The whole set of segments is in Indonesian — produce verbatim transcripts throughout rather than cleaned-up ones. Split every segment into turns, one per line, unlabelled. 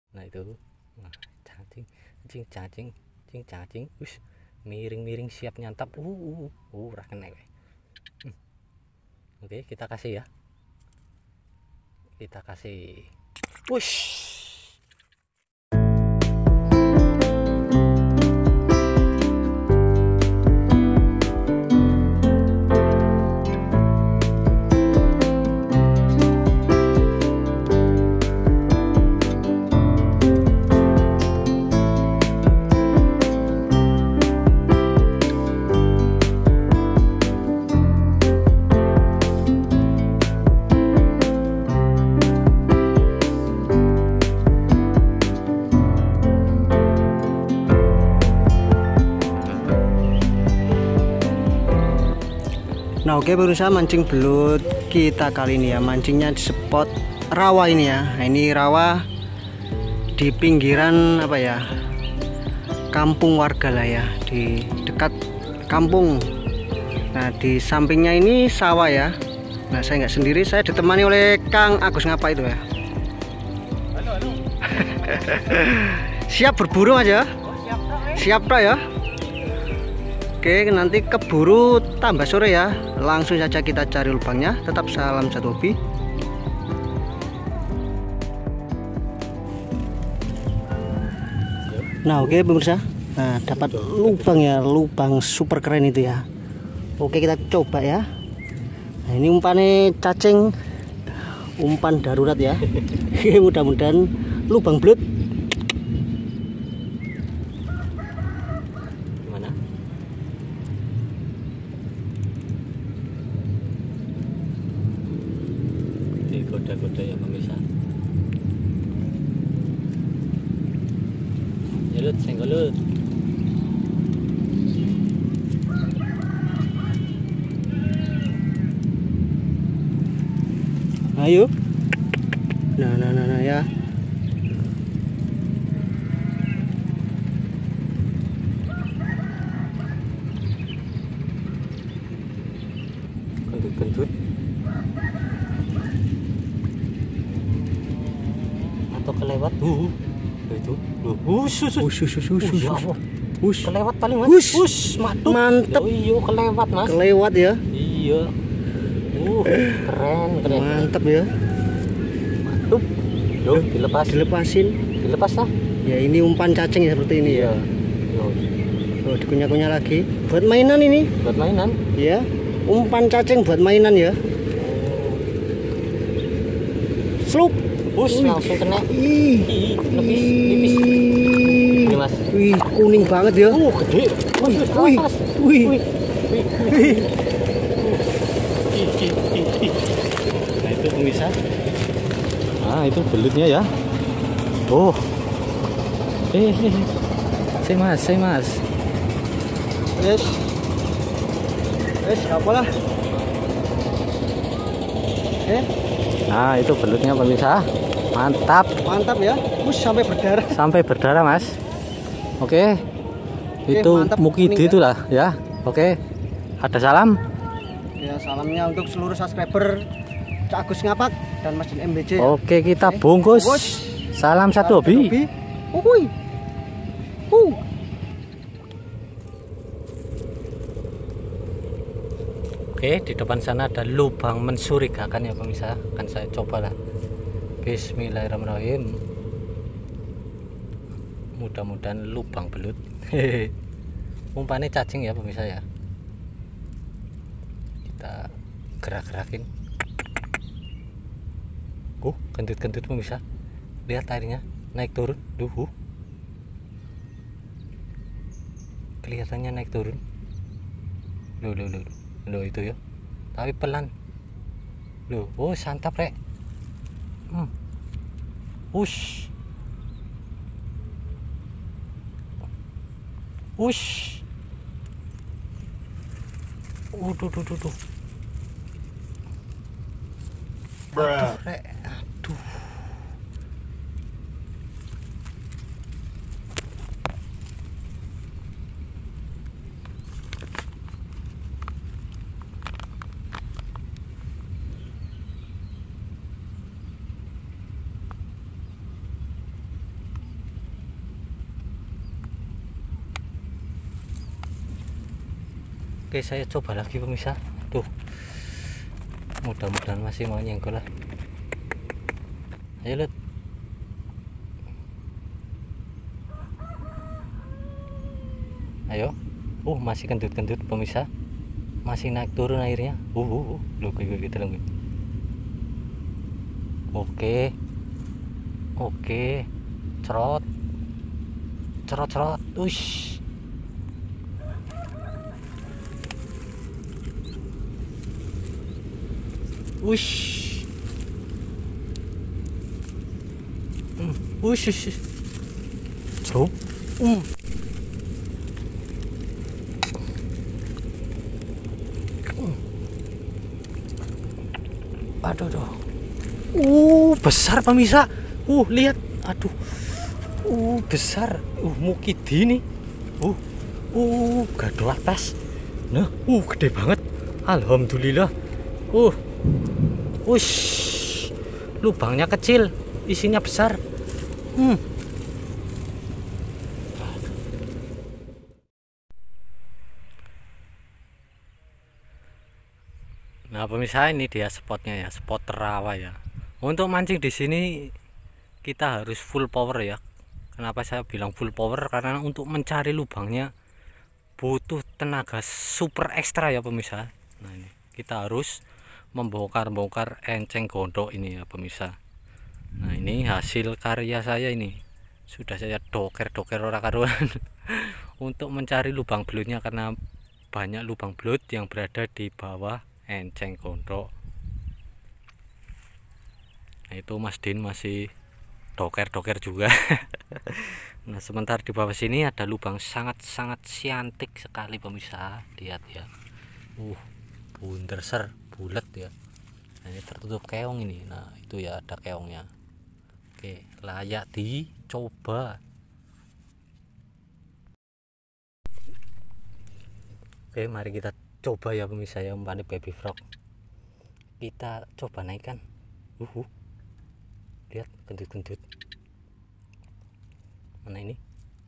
Nah itu, nah, cacing, cacing, cacing, cacing, cacing, Ush, miring-miring siap nyantap. Uh, uh, uh, uh kena. Hmm. Oke, kita kasih ya. Kita kasih. Wush.
Nah oke pemirsa, mancing belut kita kali ini ya, mancingnya di spot rawa ini ya. Nah, ini rawa di pinggiran apa ya, kampung warga lah ya, di dekat kampung. Nah di sampingnya ini sawah ya. Nah saya nggak sendiri, saya ditemani oleh Kang Agus. Ngapa itu ya?
Halo, halo.
Siap berburu aja?
Oh, siap tak, eh?
Siap tak ya? Oke, nanti keburu tambah sore ya. Langsung saja kita cari lubangnya. Tetap salam satu hobi. Nah oke pemirsa, nah dapat lubang ya, lubang super keren itu ya. Oke kita coba ya. Nah ini umpannya cacing, umpan darurat ya. Mudah-mudahan lubang belut.
Goda-goda ya pemirsa. Jalut, senggolut.
Ayo. Nah, nah, nah, nah ya.
Kentut-kentut. Atau kelewat tuh itu tuh usus
Usus usus usus us
kelewat paling mas
us
us mantap
mantep.
Oh, iya kelewat mas,
Kelewat ya.
iya uh keren keren
Mantep ya.
mantap. Yo dilepas,
Dilepasin
dilepas lah
ya. Ini umpan cacing ya, seperti ini ya.
Yo,
Oh dikunyah-kunyah lagi buat mainan ini
buat mainan
ya. Umpan cacing buat mainan ya. Slup.
us langsung kena.
Ih,
Ih, lebih tipis ini mas.
wih kuning banget ya.
Uh gede.
Wih,
Mas,
wih,
mas.
wih,
Wih, wih,
wih.
Nah itu pemirsa. Nah itu belutnya ya. Oh. Eh, eh, eh. Saya mas, saya mas.
Yes, yes, apalah. Eh,
Nah itu belutnya pemirsa. Mantap.
mantap ya. Us sampai berdarah.
Sampai berdarah mas. Oke.
Oke,
Itu
mantap,
Mukidi
kuning ya.
itulah ya. Oke. Ada salam.
Ya salamnya untuk seluruh subscriber Cak Agus Ngapak dan Masjid M B C.
Oke kita
Oke,
bungkus.
bungkus.
Salam satu hobi.
Uhuy. Uh.
Oke, di depan sana ada lubang mencurigakan ya pemirsa. Akan saya coba lah. Bismillahirrahmanirrahim. Mudah-mudahan lubang belut. Umpannya cacing ya pemirsa ya. Kita gerak-gerakin. Uh, kentut-kentut pemirsa. Lihat airnya naik turun. Duh. Kelihatannya naik turun. Loh, loh, loh. Loh itu ya. Tapi pelan. Loh, oh santap rek. Hmm. Ush. Ush. Uh, duh, duh, duh, duh. Aduh, rek. Aduh. Oke, saya coba lagi pemirsa. Tuh, mudah-mudahan masih mau nyenggol lah. Ayo Lut. Ayo. Uh, masih kentut-kentut pemirsa. Masih naik turun airnya. Uh, uh, uh. Loh, kayak gitu lagi. Oke. Oke. Cerot. Cerot-cerot. Ush. Ush. Hmm. Ush. Ush. Cerot. Um. Aduh, aduh. Uh, besar pemirsa. Uh, lihat. Aduh. Uh, besar. Uh, mukidi nih. Uh, uh, gado atas. Nah, uh, gede banget. Alhamdulillah. Uh, ush. Lubangnya kecil, isinya besar. Hmm. Nah pemirsa, ini dia spotnya ya, spot rawa ya. Untuk mancing di sini kita harus full power ya. Kenapa saya bilang full power? Karena untuk mencari lubangnya butuh tenaga super ekstra ya pemirsa. Nah ini kita harus membongkar-bongkar enceng gondok ini ya pemirsa. Nah ini hasil karya saya ini. Sudah saya doker-doker ora karuan untuk mencari lubang belutnya, karena banyak lubang belut yang berada di bawah enceng gondok. Nah, itu Mas Din masih doker-doker juga. Nah sementara di bawah sini ada lubang sangat-sangat siantik sekali pemirsa. Lihat ya. Uh, bunderser bulat ya. Nah, ini tertutup keong ini. Nah itu ya, ada keongnya. Oke, layak dicoba. Oke, mari kita coba ya pemirsa ya, umpan baby frog. Kita coba naikkan. Uh, uh. Lihat kentut-kentut. Mana ini?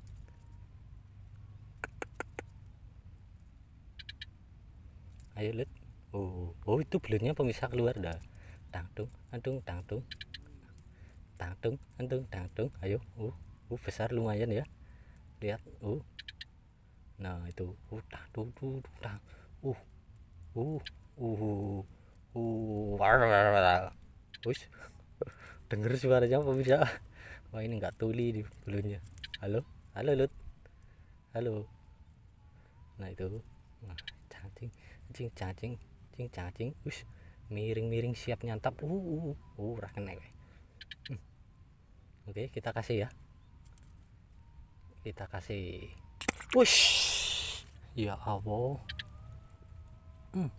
Ayo lihat. Oh, oh itu belutnya pemirsa keluar dah. Tangtung, antung, tangtung. Tangtung, antung, tangtung. Ayo. Uh, uh besar lumayan ya. Lihat. Uh. Nah, itu. Uh, tangtung, tang. tang. Uh, uh, uh, uh, war, war, war. Ush, denger suaranya pemirsa. Wah ini nggak tuli di belutnya. Halo, halo Lut, halo. Nah itu, nah, cacing, cacing, cacing, cacing, cacing. Ush, miring-miring siap nyantap. Uh, uh, uh, raken nek. Hmm. Oke, kita kasih ya. Kita kasih. Ush, ya Allah. Hmm.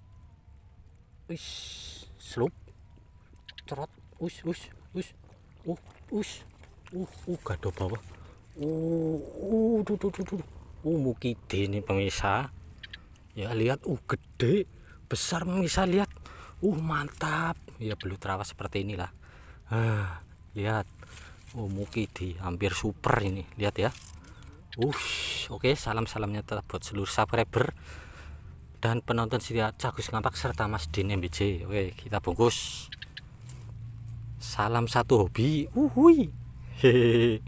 Ush, slup, cerot, ush, ush, ush, uh, ush, uh, uh, gado bawah, uh, uh, tuh, tuh, tuh, tuh, uh, mukidi nih pemirsa, ya lihat, uh, gede, besar pemirsa, lihat, uh, mantap, ya belut rawa seperti inilah, ah, lihat, uh, mukidi, hampir super ini, lihat ya, uh, oke, salam-salamnya tetap buat seluruh subscriber dan penonton setia Cagus Ngapak serta Mas Din M B J. Oke, kita bungkus. Salam satu hobi. Uhui. Hehehe.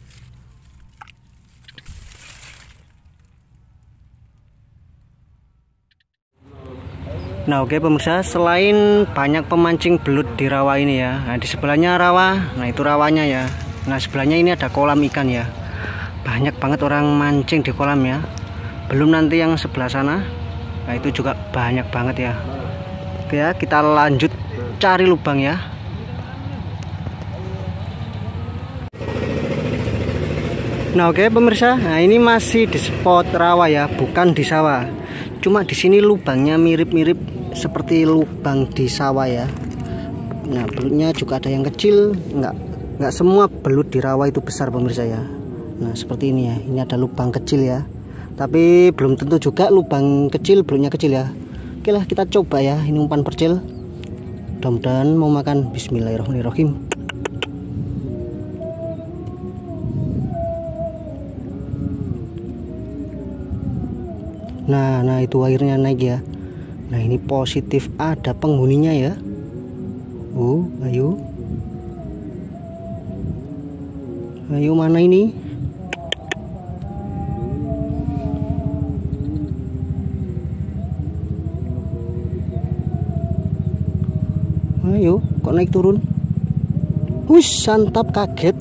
Nah oke pemirsa, selain banyak pemancing belut di rawa ini ya, nah di sebelahnya rawa, nah itu rawanya ya. Nah sebelahnya ini ada kolam ikan ya. Banyak banget orang mancing di kolam ya. Belum nanti yang sebelah sana. Nah itu juga banyak banget ya. Oke ya, kita lanjut cari lubang ya. Nah oke pemirsa, nah ini masih di spot rawa ya, bukan di sawah. Cuma di sini lubangnya mirip-mirip seperti lubang di sawah ya. Nah belutnya juga ada yang kecil, nggak nggak semua belut di rawa itu besar pemirsa ya. Nah seperti ini ya, ini ada lubang kecil ya. Tapi belum tentu juga lubang kecil belutnya kecil ya. Oke lah, kita coba ya, ini umpan percil. Mudah-mudahan mau makan. Bismillahirrahmanirrahim. Nah, nah itu airnya naik ya. Nah, ini positif ada penghuninya ya. Oh, ayo. Ayo mana ini? Ayo, kok naik turun? Wih, santap, kaget.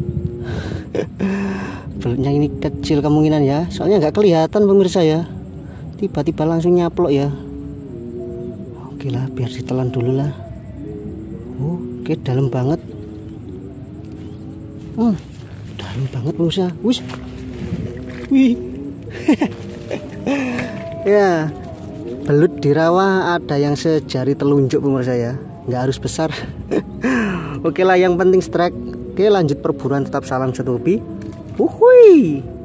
Belutnya ini kecil kemungkinan ya, soalnya nggak kelihatan pemirsa ya. Tiba-tiba langsung nyaplok ya. Oke lah, biar ditelan dulu lah. Oh, oke, dalam banget. Hmm, dalam banget pemirsa. Wih, wih. Ya, belut di rawa ada yang sejari telunjuk pemirsa ya. Nggak harus besar. Oke lah, yang penting strike. Oke, lanjut perburuan, tetap salam satu hobi. Uhui.